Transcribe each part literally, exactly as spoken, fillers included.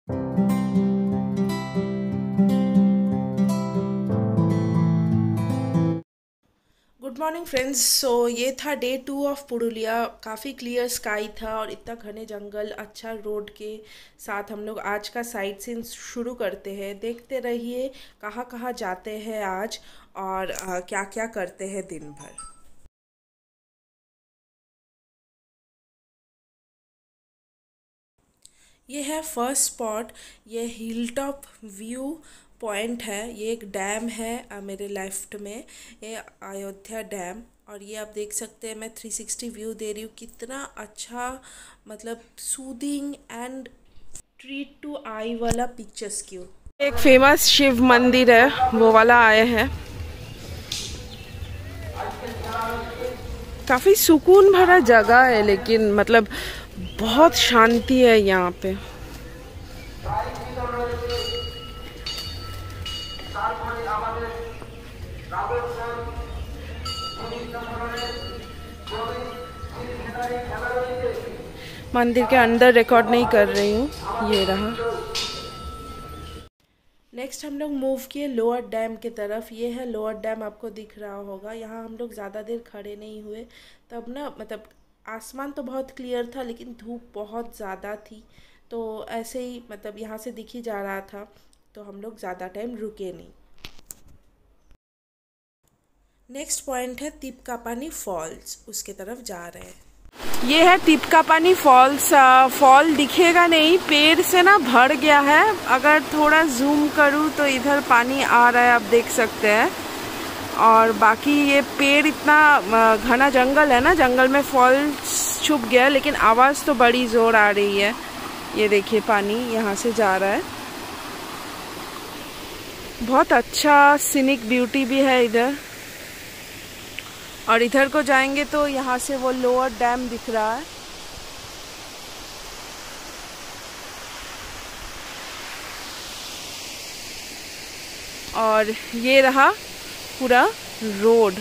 Good morning friends. सो ये था day two of Purulia. काफ़ी क्लियर स्काई था और इतना घने जंगल, अच्छा रोड के साथ हम लोग आज का साइट सीन शुरू करते हैं। देखते रहिए कहाँ कहाँ जाते हैं आज और क्या क्या करते हैं दिन भर। ये है फर्स्ट स्पॉट, ये हिल टॉप व्यू पॉइंट है। ये एक डैम है अ, मेरे लेफ्ट में, ये अयोध्या डैम। और ये आप देख सकते हैं, मैं थ्री सिक्सटी व्यू दे रही हूँ। कितना अच्छा, मतलब soothing and treat to eye वाला पिक्चर्स क्यों। एक फेमस शिव मंदिर है, वो वाला आए हैं। काफ़ी सुकून भरा जगह है, लेकिन मतलब बहुत शांति है यहाँ पे। मंदिर के अंदर रिकॉर्ड नहीं कर रही हूँ, ये रहा। नेक्स्ट हम लोग मूव किए लोअर डैम की तरफ। ये है लोअर डैम, आपको दिख रहा होगा। यहाँ हम लोग ज़्यादा देर खड़े नहीं हुए, तब ना मतलब आसमान तो बहुत क्लियर था लेकिन धूप बहुत ज़्यादा थी, तो ऐसे ही मतलब यहाँ से दिख ही जा रहा था, तो हम लोग ज़्यादा टाइम रुके नहीं। नेक्स्ट पॉइंट है तिपकापानी फॉल्स, उसके तरफ जा रहे हैं। ये है तिपकापानी फॉल्स। फॉल दिखेगा नहीं, पेड़ से ना भर गया है। अगर थोड़ा जूम करूँ तो इधर पानी आ रहा है, आप देख सकते हैं। और बाकी ये पेड़, इतना घना जंगल है ना, जंगल में फॉल्स छुप गया है, लेकिन आवाज़ तो बड़ी ज़ोर आ रही है। ये देखिए पानी यहाँ से जा रहा है। बहुत अच्छा सीनिक ब्यूटी भी है इधर। और इधर को जाएंगे तो यहाँ से वो लोअर डैम दिख रहा है। और ये रहा पूरा रोड।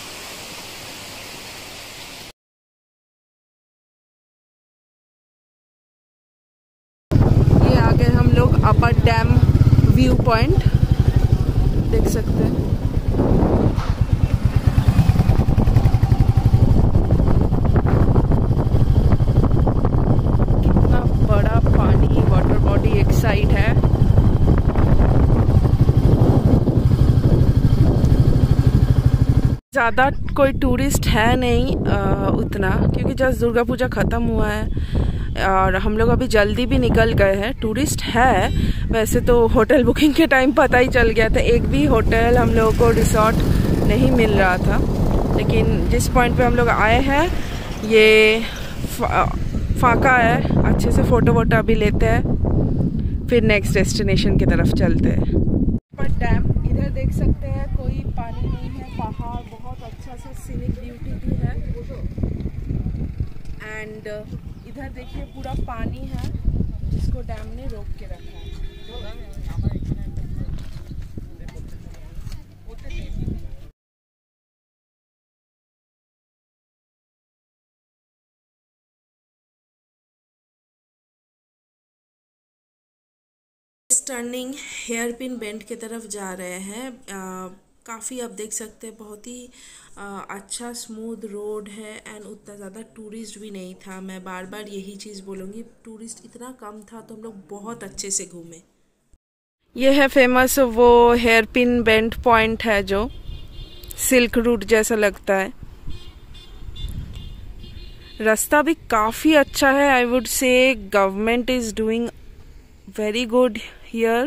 ये आगे हम लोग अपर डैम व्यू पॉइंट देख सकते हैं। साइड है। ज़्यादा कोई टूरिस्ट है नहीं आ, उतना, क्योंकि जस्ट दुर्गा पूजा ख़त्म हुआ है और हम लोग अभी जल्दी भी निकल गए हैं। टूरिस्ट है वैसे तो, होटल बुकिंग के टाइम पता ही चल गया था। एक भी होटल हम लोगों को रिसोर्ट नहीं मिल रहा था, लेकिन जिस पॉइंट पे हम लोग आए हैं ये फा, फाका है। अच्छे से फ़ोटो वोटो अभी लेते हैं, फिर नेक्स्ट डेस्टिनेशन की तरफ चलते हैं। पर डैम इधर देख सकते हैं, कोई पानी नहीं है, पहाड़, बहुत अच्छा सा सीनिक ब्यूटी भी है। एंड इधर देखिए पूरा पानी है जिसको डैम ने रोक के रखा है। टर्निंग हेयर पिन बेंड की तरफ जा रहे हैं। काफ़ी आप देख सकते हैं, बहुत ही आ, अच्छा स्मूथ रोड है एंड उतना ज़्यादा टूरिस्ट भी नहीं था। मैं बार बार यही चीज़ बोलूँगी, टूरिस्ट इतना कम था तो हम लोग बहुत अच्छे से घूमे। ये है फेमस वो हेयर पिन बेंड पॉइंट है जो सिल्क रूट जैसा लगता है। रास्ता भी काफ़ी अच्छा है। I would say government is doing very good here.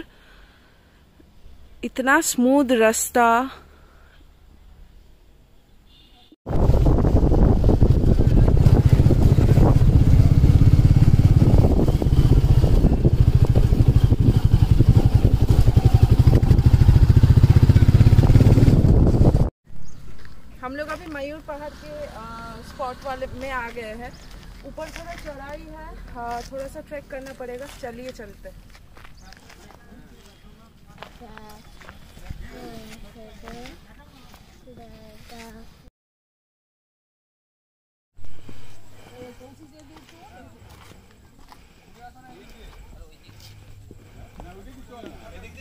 इतना स्मूथ रास्ता। हम लोग अभी मयूर पहाड़ के स्पॉट वाले में आ गए हैं। ऊपर थोड़ा चढ़ाई है, हाँ, थोड़ा सा ट्रैक करना पड़ेगा। चलिए चलते हैं।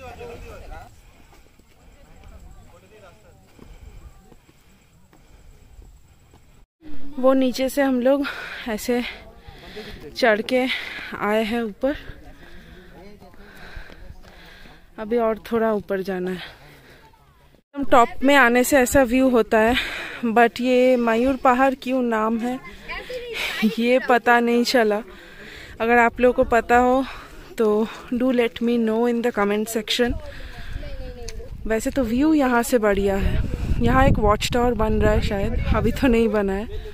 वो नीचे से हम लोग ऐसे चढ़ के आए हैं ऊपर, अभी और थोड़ा ऊपर जाना है। हम टॉप में आने से ऐसा व्यू होता है, बट ये मयूर पहाड़ क्यों नाम है ये पता नहीं चला। अगर आप लोगों को पता हो तो do let me know in the comment section. वैसे तो व्यू यहाँ से बढ़िया है। यहाँ एक वॉच टावर बन रहा है, शायद अभी तो नहीं बना है।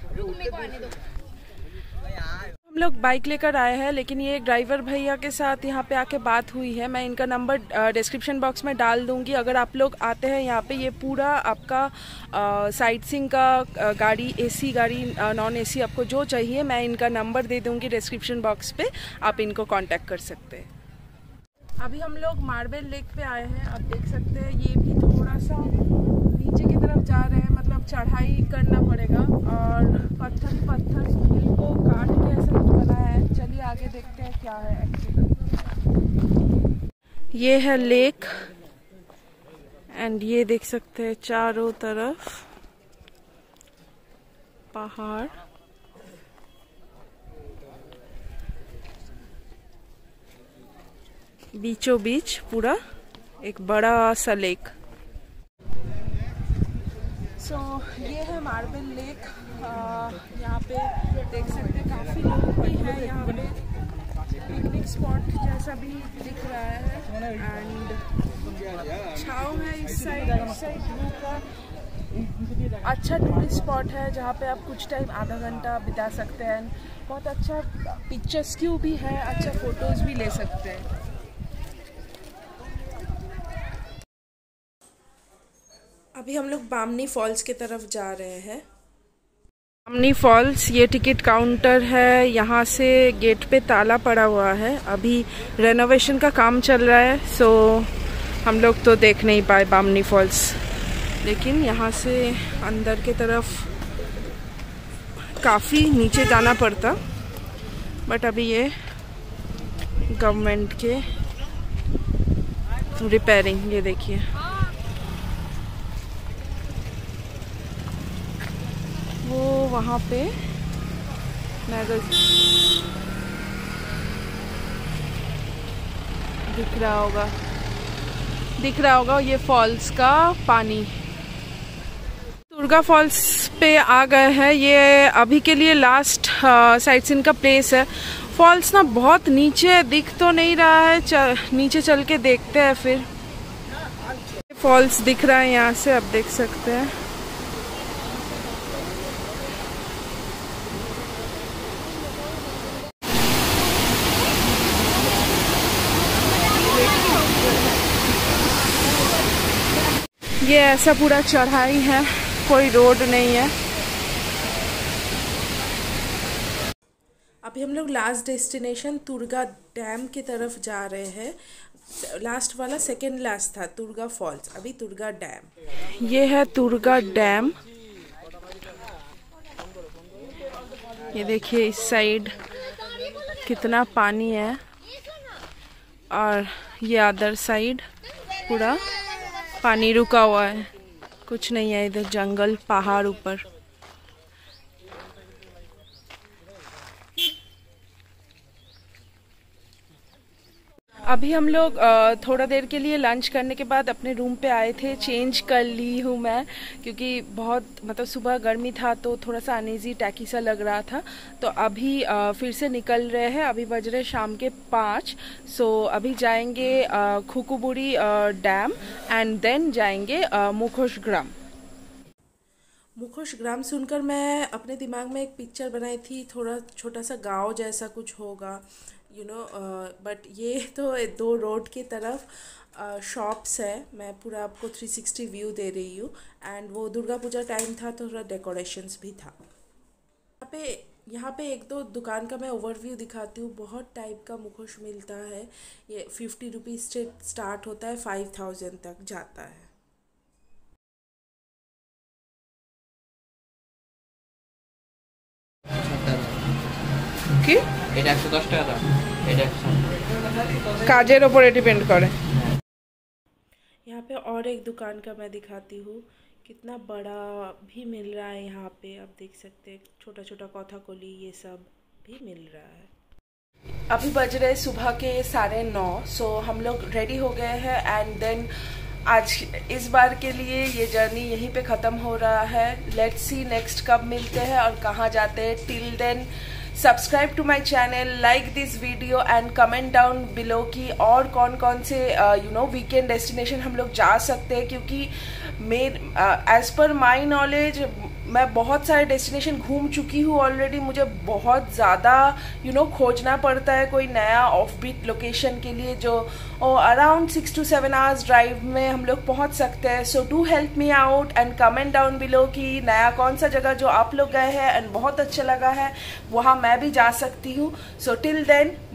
हम लोग बाइक लेकर आए हैं, लेकिन ये ड्राइवर भैया के साथ यहाँ पे आके बात हुई है। मैं इनका नंबर डिस्क्रिप्शन बॉक्स में डाल दूंगी। अगर आप लोग आते हैं यहाँ पे, ये पूरा आपका साइट सीइंग का आ, गाड़ी, एसी गाड़ी, नॉन एसी, आपको जो चाहिए मैं इनका नंबर दे दूंगी डिस्क्रिप्शन बॉक्स पे, आप इनको कांटेक्ट कर सकते हैं। अभी हम लोग मार्बल लेक पे आए हैं। आप देख सकते हैं ये भी थोड़ा सा नीचे की तरफ जा रहे हैं, मतलब चढ़ाई करना पड़ेगा और पत्थर ही पत्थर को काट के ऐसा कुछ बना है। चलिए आगे देखते हैं क्या है एक्चुअली। ये है लेक एंड ये देख सकते हैं चारों तरफ पहाड़। बीचों बीच पूरा एक बड़ा सा लेक। सो so, ये है मार्बल लेक। यहाँ पे देख सकते हैं काफ़ी लोग भी हैं। यहाँ पे पिकनिक स्पॉट जैसा भी दिख रहा है एंड छाँव है इस साइड। इस साइड व्यू का अच्छा टूरिस्ट स्पॉट है जहाँ पे आप कुछ टाइम, आधा घंटा बिता सकते हैं। बहुत अच्छा पिक्चर्स क्यू भी है, अच्छा फोटोज़ भी ले सकते हैं। अभी हम लोग बामनी फॉल्स की तरफ जा रहे हैं। बामनी फॉल्स ये टिकट काउंटर है। यहाँ से गेट पे ताला पड़ा हुआ है, अभी रेनोवेशन का काम चल रहा है, सो हम लोग तो देख नहीं पाए बामनी फॉल्स। लेकिन यहाँ से अंदर की तरफ काफ़ी नीचे जाना पड़ता, बट अभी ये गवर्नमेंट के रिपेयरिंग, ये देखिए वो वहाँ पे दिख रहा होगा दिख रहा होगा ये फॉल्स का पानी। दुर्गा फॉल्स पे आ गए हैं। ये अभी के लिए लास्ट साइट सीइंग का प्लेस है। फॉल्स ना बहुत नीचे दिख तो नहीं रहा है, चल, नीचे चल के देखते हैं फिर। फॉल्स दिख रहा है यहाँ से, आप देख सकते हैं। ये ऐसा पूरा चढ़ाई है, कोई रोड नहीं है। अभी हम लोग लास्ट डेस्टिनेशन तुर्गा डैम की तरफ जा रहे हैं। लास्ट वाला सेकेंड लास्ट था तुर्गा फॉल्स, अभी तुर्गा डैम। ये है तुर्गा डैम। ये देखिए इस साइड कितना पानी है और ये अदर साइड पूरा पानी रुका हुआ है, कुछ नहीं है इधर, जंगल, पहाड़ ऊपर। अभी हम लोग थोड़ा देर के लिए लंच करने के बाद अपने रूम पे आए थे। चेंज कर ली हूँ मैं, क्योंकि बहुत मतलब सुबह गर्मी था तो थोड़ा सा अनईजी टैकी सा लग रहा था। तो अभी फिर से निकल रहे हैं। अभी बज रहे शाम के पाँच। सो अभी जाएंगे खुकुबुड़ी डैम एंड देन जाएंगे मुखोश ग्राम। मुखोश ग्राम सुनकर मैं अपने दिमाग में एक पिक्चर बनाई थी, थोड़ा छोटा सा गांव जैसा कुछ होगा, यू नो, बट ये तो दो रोड की तरफ शॉप्स है। मैं पूरा आपको थ्री सिक्सटी व्यू दे रही हूँ एंड वो दुर्गा पूजा टाइम था तो थोड़ा डेकोरेशंस भी था। यहाँ पे यहाँ पे एक दो दुकान का मैं ओवरव्यू दिखाती हूँ। बहुत टाइप का मुखोश मिलता है। ये फिफ्टी रुपीज़ से स्टार्ट होता है, फाइव थाउजेंड तक जाता है। কি এটা একশো দশ টাকা দাম, এটা একশো কাজের উপরে ডিপেন্ড করে। यहाँ पे और एक दुकान का मैं दिखाती हूँ, कितना बड़ा भी मिल रहा है यहाँ पे। आप देख सकते हैं छोटा छोटा कौथा कोली ये सब भी मिल रहा है। अभी बज रहे सुबह के साढ़े नौ। सो हम लोग रेडी हो गए हैं एंड देन आज इस बार के लिए ये जर्नी यहीं पे ख़त्म हो रहा है। लेट्स सी नेक्स्ट कब मिलते हैं और कहाँ जाते हैं। Till then subscribe to my channel, like this video and comment down below कि और कौन कौन से यू नो वीकेंड डेस्टिनेशन हम लोग जा सकते हैं। क्योंकि मेर एज पर माई नॉलेज मैं बहुत सारे डेस्टिनेशन घूम चुकी हूँ ऑलरेडी। मुझे बहुत ज़्यादा यू नो खोजना पड़ता है कोई नया ऑफ बीट लोकेशन के लिए जो around six to seven hours drive में हम लोग पहुँच सकते हैं। So do help me out and comment down below कि नया कौन सा जगह जो आप लोग गए हैं एंड बहुत अच्छा लगा है वहाँ मैं भी जा सकती हूँ। So till then